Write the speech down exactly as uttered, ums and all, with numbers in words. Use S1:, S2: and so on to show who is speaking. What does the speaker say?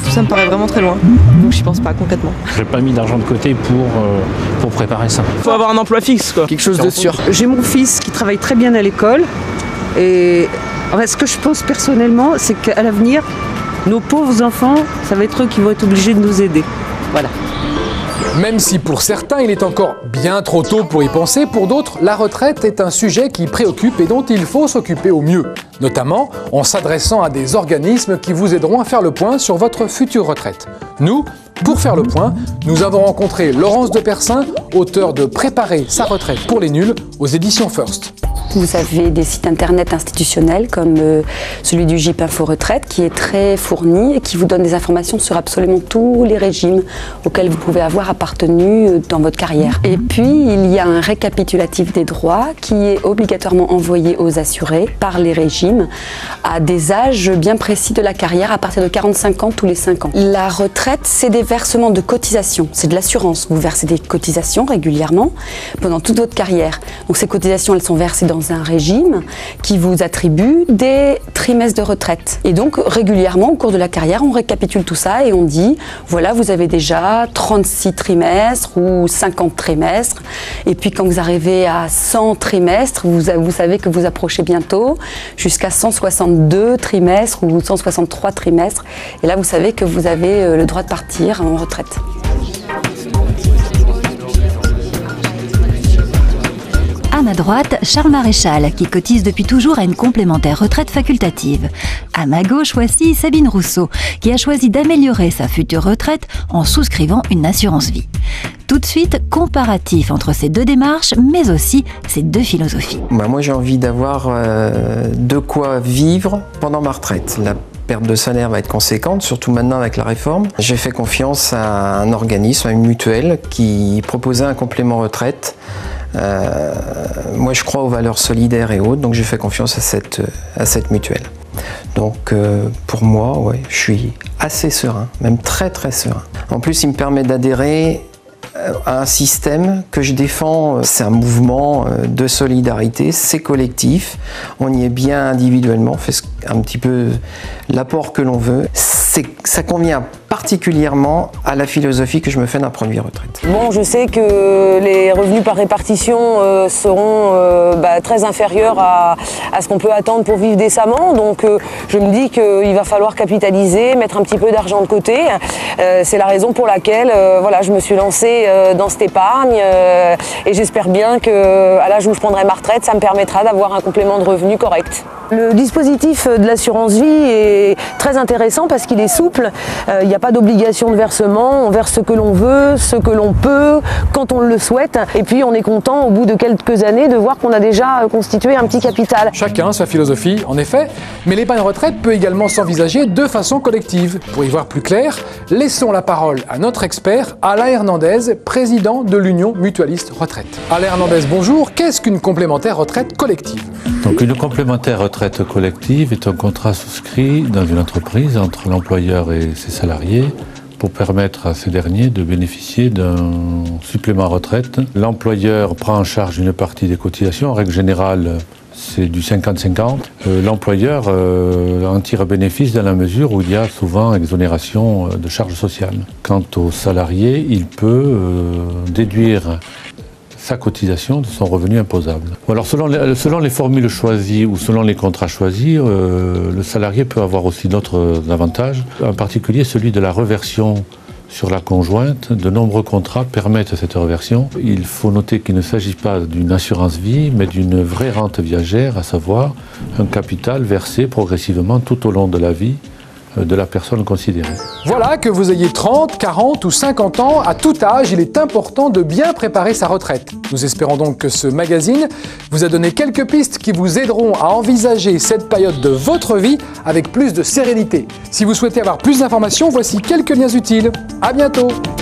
S1: tout ça me paraît vraiment très loin. Donc j'y pense pas concrètement.
S2: J'ai pas mis d'argent de côté pour, euh, pour préparer ça.
S1: Il faut avoir un emploi fixe, quoi.
S3: Quelque chose de sûr.
S4: J'ai mon fils qui travaille très bien à l'école. Et enfin, ce que je pense personnellement, c'est qu'à l'avenir, nos pauvres enfants, ça va être eux qui vont être obligés de nous aider. Voilà.
S5: Même si pour certains il est encore bien trop tôt pour y penser, pour d'autres la retraite est un sujet qui préoccupe et dont il faut s'occuper au mieux, notamment en s'adressant à des organismes qui vous aideront à faire le point sur votre future retraite. Nous, pour faire le point, nous avons rencontré Laurence de Persin, auteure de Préparer sa retraite pour les nuls aux éditions First.
S6: Vous avez des sites internet institutionnels comme euh, celui du J I P Info Retraite qui est très fourni et qui vous donne des informations sur absolument tous les régimes auxquels vous pouvez avoir appartenu dans votre carrière. Et puis il y a un récapitulatif des droits qui est obligatoirement envoyé aux assurés par les régimes à des âges bien précis de la carrière à partir de quarante-cinq ans tous les cinq ans. La retraite, c'est des versements de cotisations, c'est de l'assurance. Vous versez des cotisations régulièrement pendant toute votre carrière. Donc ces cotisations, elles sont versées dans un régime qui vous attribue des trimestres de retraite. Et donc régulièrement au cours de la carrière, on récapitule tout ça et on dit voilà, vous avez déjà trente-six trimestres ou cinquante trimestres. Et puis quand vous arrivez à cent trimestres, vous, vous savez que vous approchez bientôt jusqu'à cent soixante-deux trimestres ou cent soixante-trois trimestres. Et là, vous savez que vous avez le droit de partir en retraite.
S7: À ma droite, Charles Maréchal, qui cotise depuis toujours à une complémentaire retraite facultative. À ma gauche, voici Sabine Rousseau, qui a choisi d'améliorer sa future retraite en souscrivant une assurance vie. Tout de suite, comparatif entre ces deux démarches, mais aussi ces deux philosophies.
S3: Bah, moi, j'ai envie d'avoir euh, de quoi vivre pendant ma retraite. La perte de salaire va être conséquente, surtout maintenant avec la réforme. J'ai fait confiance à un organisme, à une mutuelle, qui proposait un complément retraite. Euh, moi, je crois aux valeurs solidaires et autres, donc j'ai fait confiance à cette, à cette mutuelle. Donc, euh, pour moi, ouais, je suis assez serein, même très très serein. En plus, il me permet d'adhérer à un système que je défends. C'est un mouvement de solidarité, c'est collectif, on y est bien individuellement, on fait un petit peu l'apport que l'on veut. Ça convient particulièrement à la philosophie que je me fais d'un produit retraite.
S8: Bon, je sais que les revenus par répartition euh, seront euh, bah, très inférieurs à, à ce qu'on peut attendre pour vivre décemment, donc euh, je me dis qu'il va falloir capitaliser, mettre un petit peu d'argent de côté. Euh, c'est la raison pour laquelle euh, voilà, je me suis lancée euh, dans cette épargne euh, et j'espère bien qu'à l'âge où je prendrai ma retraite, ça me permettra d'avoir un complément de revenu correct. Le dispositif de l'assurance vie est très intéressant parce qu'il est souple, il n'y a pas d'obligation de versement, on verse ce que l'on veut, ce que l'on peut, quand on le souhaite, et puis on est content au bout de quelques années de voir qu'on a déjà constitué un petit capital.
S5: Chacun sa philosophie, en effet, mais l'épargne retraite peut également s'envisager de façon collective. Pour y voir plus clair, laissons la parole à notre expert Alain Hernandez, président de l'Union Mutualiste Retraite. Alain Hernandez, bonjour, qu'est-ce qu'une complémentaire retraite collective?
S2: Donc une complémentaire retraite collective est un contrat souscrit dans une entreprise entre l'employeur et ses salariés pour permettre à ces derniers de bénéficier d'un supplément retraite. L'employeur prend en charge une partie des cotisations, en règle générale c'est du cinquante cinquante. Euh, L'employeur euh, en tire bénéfice dans la mesure où il y a souvent exonération de charges sociales. Quant au salarié, il peut euh, déduire sa cotisation de son revenu imposable. Alors selon les, selon les formules choisies ou selon les contrats choisis, euh, le salarié peut avoir aussi d'autres avantages, en particulier celui de la reversion sur la conjointe. De nombreux contrats permettent cette reversion. Il faut noter qu'il ne s'agit pas d'une assurance vie, mais d'une vraie rente viagère, à savoir un capital versé progressivement tout au long de la vie de la personne considérée.
S5: Voilà, que vous ayez trente, quarante ou cinquante ans, à tout âge, il est important de bien préparer sa retraite. Nous espérons donc que ce magazine vous a donné quelques pistes qui vous aideront à envisager cette période de votre vie avec plus de sérénité. Si vous souhaitez avoir plus d'informations, voici quelques liens utiles. À bientôt!